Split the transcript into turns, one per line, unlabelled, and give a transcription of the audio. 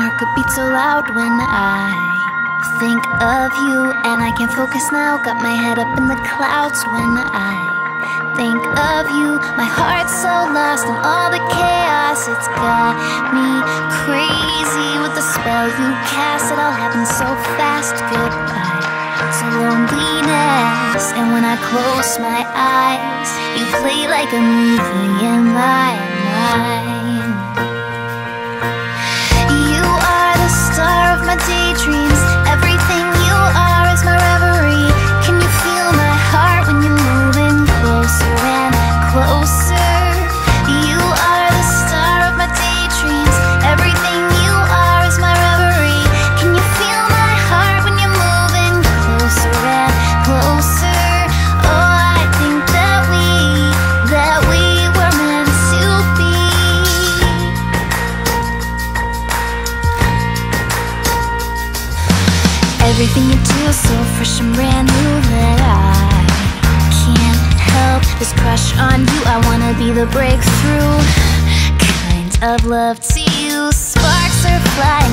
heart could beat so loud when I think of you, and I can't focus now. Got my head up in the clouds when I think of you. My heart's so lost in all the chaos. It's got me crazy with the spell you cast. It all happened so fast. Goodbye to loneliness. And when I close my eyes, you play like a movie in my mind. You are the star of my daydreams. Everything you are is my reverie. Can you feel my heart when you're moving closer and closer? You are the star of my daydreams. Everything you are is my reverie. Can you feel my heart when you're moving closer and closer? Oh, I think that we were meant to be. Everything you do is so fresh and brand new that I can't help this crush on you. I wanna be the breakthrough kind of love to you. Sparks are flying.